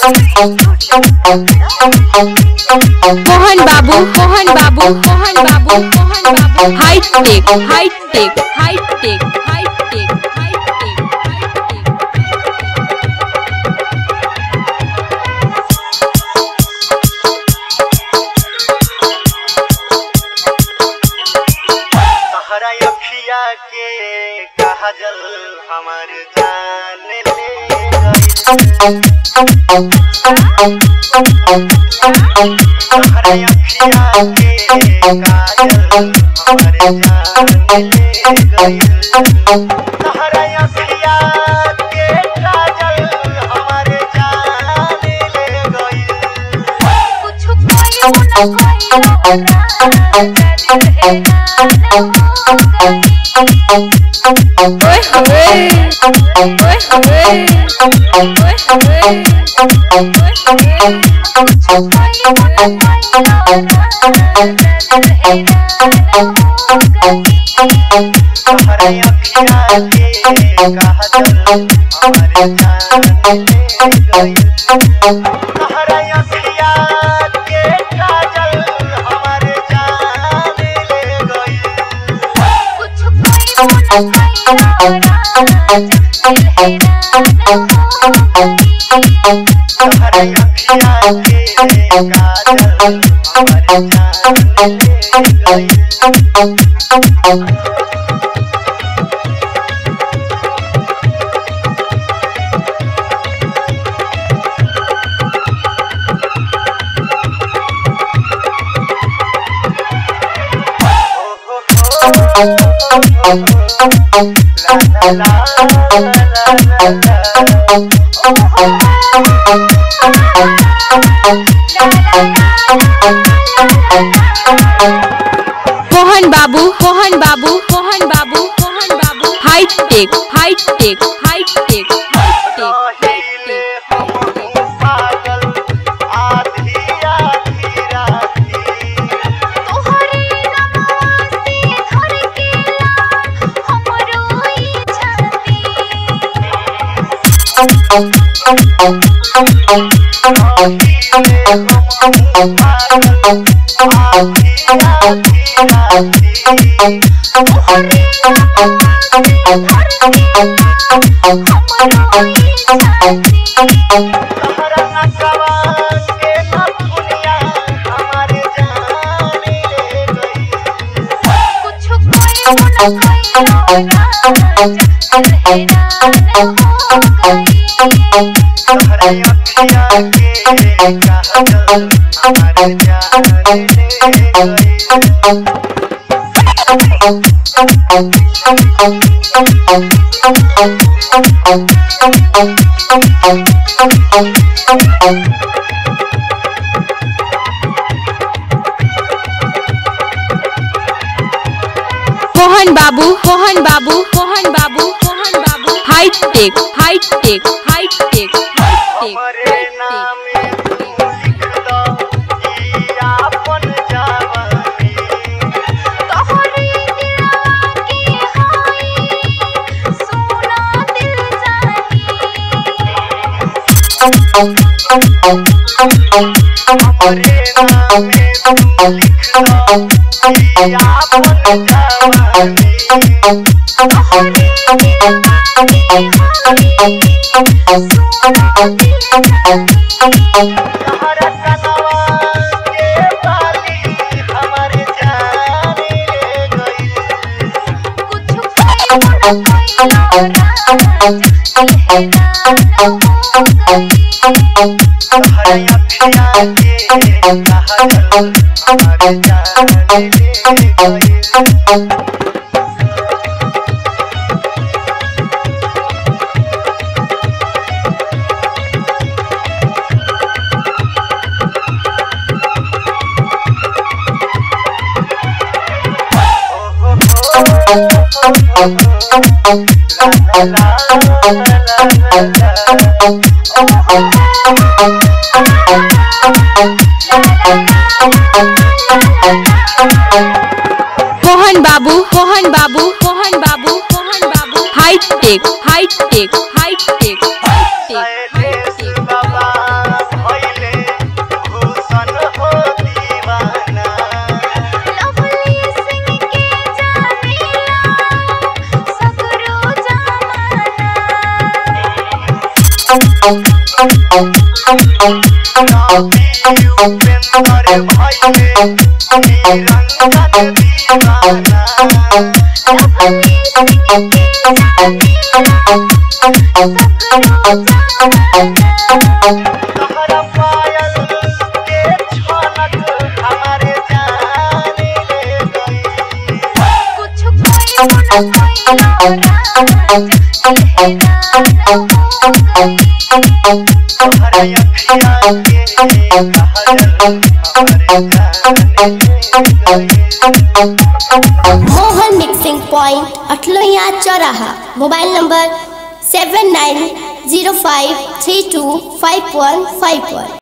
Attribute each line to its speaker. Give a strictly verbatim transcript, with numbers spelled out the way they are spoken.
Speaker 1: Mohan Babu Mohan Babu Mohan Babu Mohan Babu high tech high tech high tech high tech high tech
Speaker 2: तहरा अखिया के काजल हमार जान ले गई। तहरा अखिया के काजल हमार जान ले गई। तहरा अखिया के काजल हमार जान ले गई।
Speaker 3: कुछ कोई न कोई ओए हवे ओए हवे ओए हवे ओए हवे कुछ कोई न कोई
Speaker 2: तहरा अखिया के काजल हमार जान ले गई। तहरा अखिया के काजल हमार जान ले गई।
Speaker 3: कुछ कोई न कोई
Speaker 2: तहरा अखिया के काजल हमार जान ले गई।
Speaker 1: Mohan Babu Mohan Babu Mohan Babu Mohan Babu high tech high tech high tech high
Speaker 2: रहिले हम पागल आधी आधी राती।
Speaker 3: तोहरे नमाज़े घर के हमरो ई छाती
Speaker 2: रहिले हम पागल आधी आधी राती।
Speaker 3: तोहरे नमाज़े घर के हमरो ई छाती
Speaker 2: तहरा नसवा के नथुनिया हमार जान ले गई।
Speaker 3: कुछ कोई न कोई
Speaker 2: तहरा अखिया के काजल हमार जान ले गई।
Speaker 1: Mohan Babu Mohan Babu Mohan Babu Mohan Babu high tech high tech high tech high tech
Speaker 2: हमरे नामे तू लिख दो ई आपन जवानी।
Speaker 3: तोहरे दिलवा के हाय सोना दिल जानी
Speaker 2: हमरे नामे तू लिख दो ई आपन जवानी।
Speaker 3: तोहरे दिलवा के हाय सोना दिल जानी
Speaker 2: तहरा कनवा के बाली हमार जान ले गई।
Speaker 3: कुछ कोई न कोई
Speaker 2: तहरा अखिया के काजल हमार जान ले गई।
Speaker 1: Mohan Babu Mohan Babu Mohan Babu Mohan Babu high tech high tech high tech high tech high
Speaker 2: Shailesh
Speaker 1: tech
Speaker 2: Baba Upendra भइले निरंजन दीवाना तोहरा पायल के छनक हमारे जान ले गई
Speaker 3: कुछ कोई न कोई
Speaker 2: तोहरा अखियाँ के काजल हमारे जान ले गई।
Speaker 4: मोहन मिक्सिंग पॉइंट अठलोइया चौराहा। Mobile number seven nine zero five three two five one five वन।